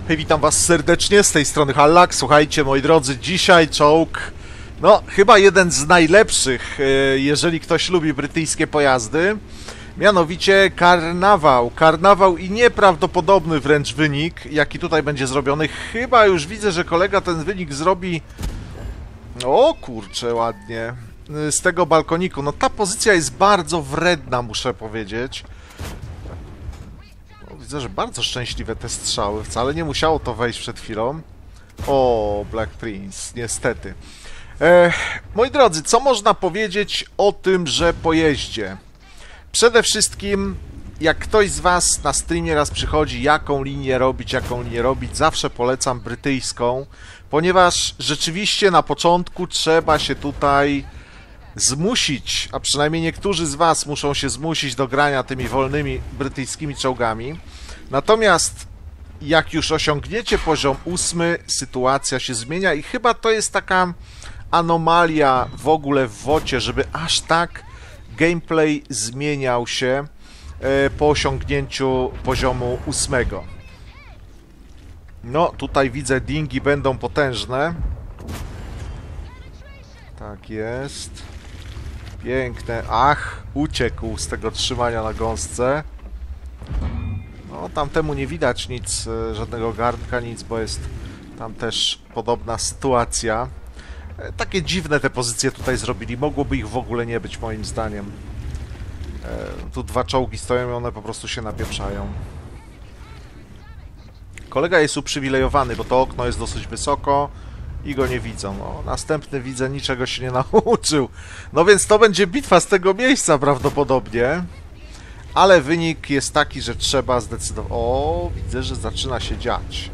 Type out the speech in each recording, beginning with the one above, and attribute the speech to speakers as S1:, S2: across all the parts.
S1: Hej, witam was serdecznie, z tej strony Hallak. Słuchajcie, moi drodzy, dzisiaj czołg, no, chyba jeden z najlepszych, jeżeli ktoś lubi brytyjskie pojazdy. Mianowicie Karnawał. Karnawał i nieprawdopodobny wręcz wynik, jaki tutaj będzie zrobiony. Chyba już widzę, że kolega ten wynik zrobi... O kurczę, ładnie. Z tego balkoniku. No ta pozycja jest bardzo wredna, muszę powiedzieć. Widzę, że bardzo szczęśliwe te strzały. Wcale nie musiało to wejść przed chwilą. O, Black Prince, niestety. Moi drodzy, co można powiedzieć o tymże pojeździe? Przede wszystkim, jak ktoś z was na streamie raz przychodzi, jaką linię robić, zawsze polecam brytyjską, ponieważ rzeczywiście na początku trzeba się tutaj zmusić, a przynajmniej niektórzy z was muszą się zmusić do grania tymi wolnymi brytyjskimi czołgami. Natomiast jak już osiągniecie poziom 8, sytuacja się zmienia i chyba to jest taka anomalia w ogóle w WoTie, żeby aż tak gameplay zmieniał się po osiągnięciu poziomu 8. No, tutaj widzę, dingi będą potężne. Tak jest. Piękne. Ach, uciekł z tego trzymania na gąsce. No, tamtemu nie widać nic, żadnego garnka, nic, bo jest tam też podobna sytuacja. Takie dziwne te pozycje tutaj zrobili. Mogłoby ich w ogóle nie być, moim zdaniem. Tu dwa czołgi stoją i one po prostu się napieprzają. Kolega jest uprzywilejowany, bo to okno jest dosyć wysoko i go nie widzą. No, następny widzę, niczego się nie nauczył. No więc to będzie bitwa z tego miejsca prawdopodobnie. Ale wynik jest taki, że trzeba zdecydować... O, widzę, że zaczyna się dziać.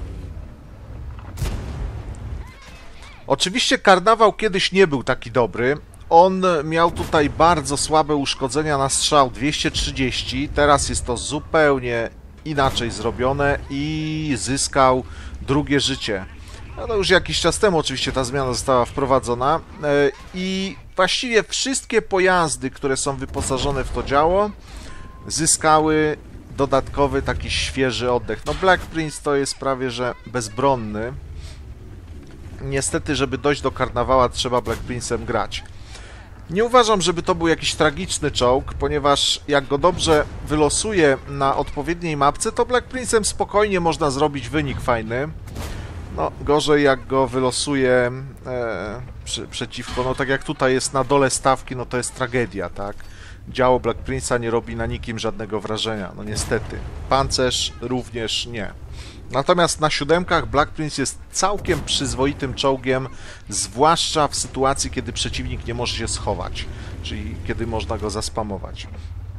S1: Oczywiście Karnawał kiedyś nie był taki dobry. On miał tutaj bardzo słabe uszkodzenia na strzał 230. Teraz jest to zupełnie inaczej zrobione i zyskał drugie życie. No to już jakiś czas temu oczywiście ta zmiana została wprowadzona. I właściwie wszystkie pojazdy, które są wyposażone w to działo, zyskały dodatkowy taki świeży oddech. No Black Prince to jest prawie że bezbronny. Niestety, żeby dojść do Karnawała, trzeba Black Prince'em grać. Nie uważam, żeby to był jakiś tragiczny czołg, ponieważ jak go dobrze wylosuje na odpowiedniej mapce, to Black Prince'em spokojnie można zrobić wynik fajny. No, gorzej jak go wylosuje przeciwko, no tak jak tutaj jest na dole stawki, no to jest tragedia, tak? Działo Black Prince'a nie robi na nikim żadnego wrażenia, no niestety. Pancerz również nie. Natomiast na 7 Black Prince jest całkiem przyzwoitym czołgiem, zwłaszcza w sytuacji, kiedy przeciwnik nie może się schować, czyli kiedy można go zaspamować.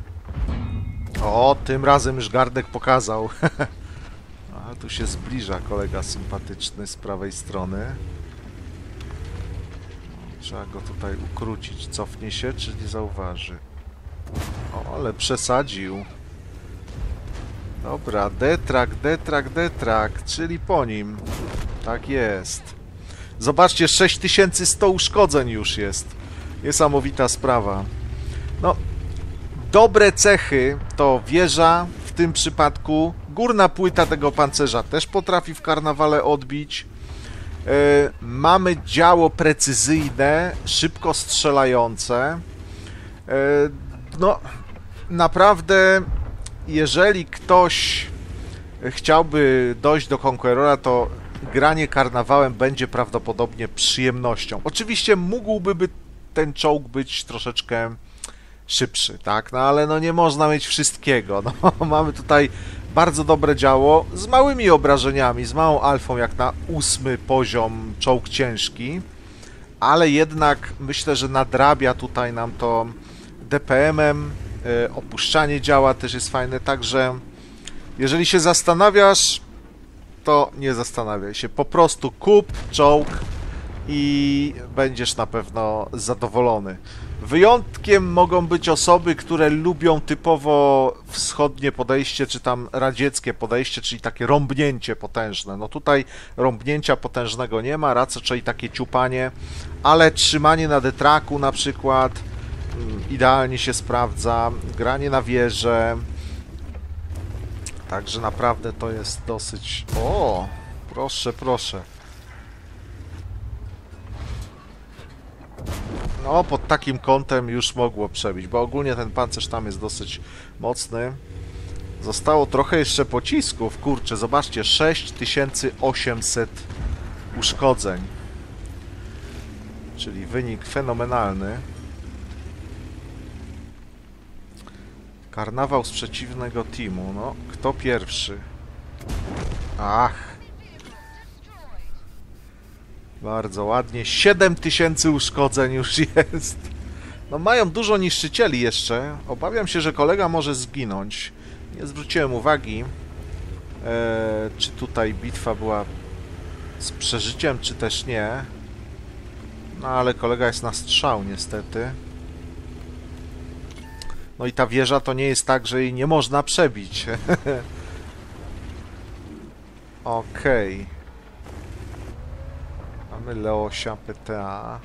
S1: O, tym razem już Gardek pokazał. A tu się zbliża kolega sympatyczny z prawej strony. Trzeba go tutaj ukrócić. Cofnie się, czy nie zauważy? O, ale przesadził. Dobra, detrak, czyli po nim. Tak jest. Zobaczcie, 6100 uszkodzeń już jest. Niesamowita sprawa. No, dobre cechy to wieża, w tym przypadku górna płyta tego pancerza też potrafi w Karnawale odbić. Mamy działo precyzyjne, szybko strzelające. No, naprawdę... Jeżeli ktoś chciałby dojść do Conquerora, to granie Karnawałem będzie prawdopodobnie przyjemnością. Oczywiście mógłby ten czołg być troszeczkę szybszy, tak? No ale no nie można mieć wszystkiego. No, mamy tutaj bardzo dobre działo z małymi obrażeniami, z małą alfą jak na 8 poziom czołg ciężki, ale jednak myślę, że nadrabia tutaj nam to DPM-em. Opuszczanie działa też jest fajne, także jeżeli się zastanawiasz, to nie zastanawiaj się, po prostu kup czołg i będziesz na pewno zadowolony. Wyjątkiem mogą być osoby, które lubią typowo wschodnie podejście, czy tam radzieckie podejście, czyli takie rąbnięcie potężne. No tutaj rąbnięcia potężnego nie ma, raczej takie ciupanie, ale trzymanie na detraku na przykład idealnie się sprawdza, granie na wieżę, Także naprawdę to jest dosyć... O! Proszę, proszę. No, pod takim kątem już mogło przebić, bo ogólnie ten pancerz tam jest dosyć mocny. Zostało trochę jeszcze pocisków. Kurczę, zobaczcie, 6800 uszkodzeń. Czyli wynik fenomenalny. Karnawał z przeciwnego teamu. No, kto pierwszy? Ach. Bardzo ładnie. 7000 uszkodzeń już jest. No mają dużo niszczycieli jeszcze. Obawiam się, że kolega może zginąć. Nie zwróciłem uwagi, czy tutaj bitwa była z przeżyciem, czy też nie. No ale kolega jest na strzał niestety. No i ta wieża to nie jest tak, że jej nie można przebić. Okej. Mamy Leosia PTA,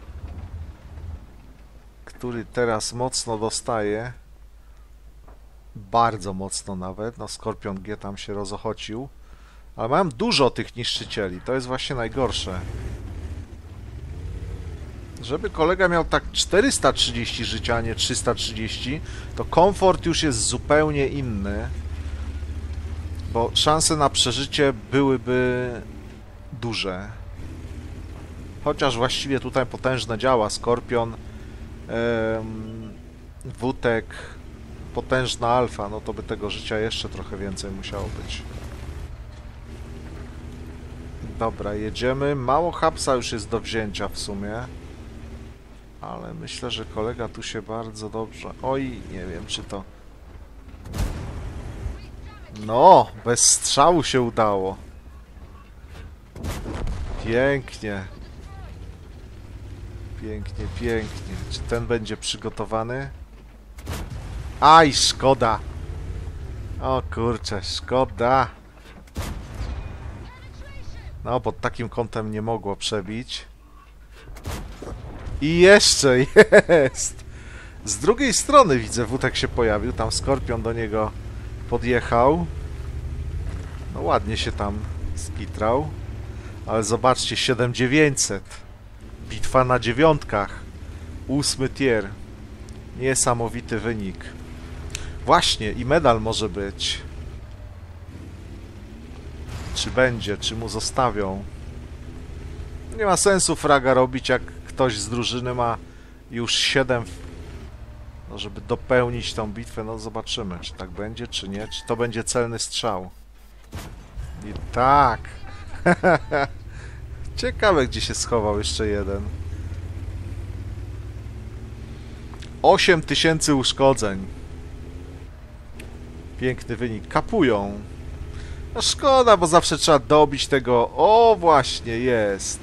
S1: który teraz mocno dostaje. Bardzo mocno nawet. No Skorpion G tam się rozochocił. Ale mam dużo tych niszczycieli. To jest właśnie najgorsze. Żeby kolega miał tak 430 życia, a nie 330, to komfort już jest zupełnie inny. Bo szanse na przeżycie byłyby duże. Chociaż właściwie tutaj potężne działa. Skorpion, Wutek, potężna alfa, no to by tego życia jeszcze trochę więcej musiało być. Dobra, jedziemy. Mało hapsa już jest do wzięcia w sumie. Ale myślę, że kolega tu się bardzo dobrze... Oj, nie wiem, czy to... No, bez strzału się udało. Pięknie. Pięknie, pięknie. Czy ten będzie przygotowany? Aj, szkoda. O kurczę, szkoda. No, pod takim kątem nie mogło przebić. I jeszcze jest! Z drugiej strony widzę, Wutek się pojawił. Tam Skorpion do niego podjechał. No ładnie się tam skitrał. Ale zobaczcie, 7900. Bitwa na dziewiątkach. 8 tier. Niesamowity wynik. Właśnie, i medal może być. Czy będzie, czy mu zostawią? Nie ma sensu fraga robić, jak ktoś z drużyny ma już 7, no żeby dopełnić tą bitwę. No zobaczymy, czy tak będzie, czy nie. Czy to będzie celny strzał. I tak. Ciekawe, gdzie się schował jeszcze jeden. 8000 uszkodzeń. Piękny wynik. Kapują. No szkoda, bo zawsze trzeba dobić tego... O, właśnie, jest.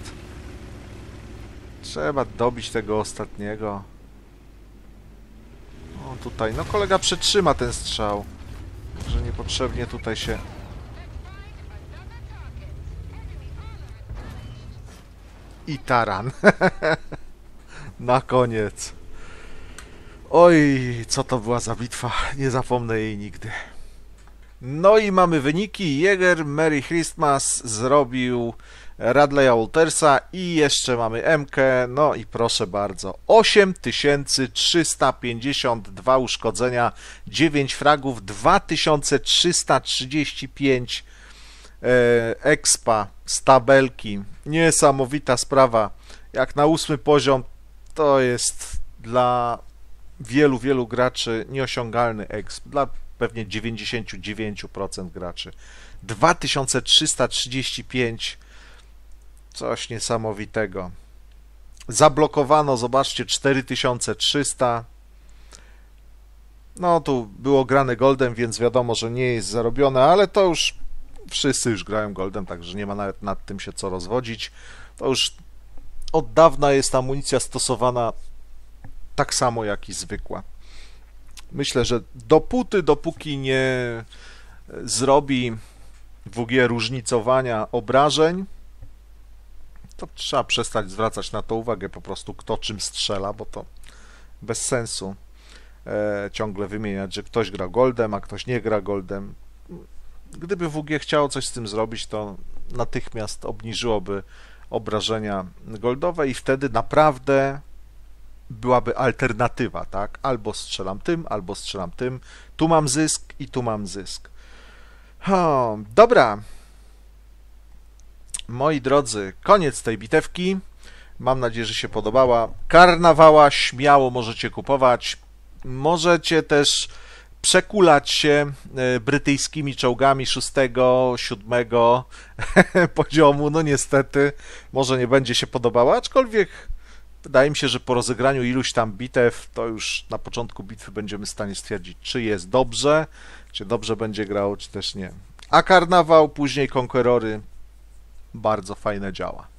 S1: Trzeba dobić tego ostatniego. O, tutaj. No kolega przetrzyma ten strzał. Że niepotrzebnie tutaj się... I taran. Na koniec. Oj, co to była za bitwa. Nie zapomnę jej nigdy. No i mamy wyniki. Jäger Merry Christmas zrobił Radleya Waltersa i jeszcze mamy MK. No i proszę bardzo, 8352 uszkodzenia, 9 fragów, 2335 expa z tabelki. Niesamowita sprawa. Jak na 8 poziom to jest dla wielu graczy nieosiągalny exp. Dla pewnie 99% graczy. 2335, coś niesamowitego. Zablokowano, zobaczcie, 4300. No tu było grane goldem, więc wiadomo, że nie jest zarobione, ale to już wszyscy już grają goldem, także nie ma nawet nad tym się co rozwodzić. To już od dawna jest amunicja stosowana tak samo jak i zwykła. Myślę, że dopóki nie zrobi WG różnicowania obrażeń, to trzeba przestać zwracać na to uwagę, po prostu kto czym strzela, bo to bez sensu ciągle wymieniać, że ktoś gra goldem, a ktoś nie gra goldem. Gdyby WG chciało coś z tym zrobić, to natychmiast obniżyłoby obrażenia goldowe i wtedy naprawdę byłaby alternatywa, tak? Albo strzelam tym, albo strzelam tym. Tu mam zysk i tu mam zysk. Dobra. Moi drodzy, koniec tej bitewki. Mam nadzieję, że się podobała. Karnawała śmiało możecie kupować. Możecie też przekulać się brytyjskimi czołgami 6, 7 poziomu. No niestety, może nie będzie się podobała, aczkolwiek wydaje mi się, że po rozegraniu iluś tam bitew, to już na początku bitwy będziemy w stanie stwierdzić, czy jest dobrze, czy dobrze będzie grało, czy też nie. A karnawał, później konquerory, bardzo fajne działa.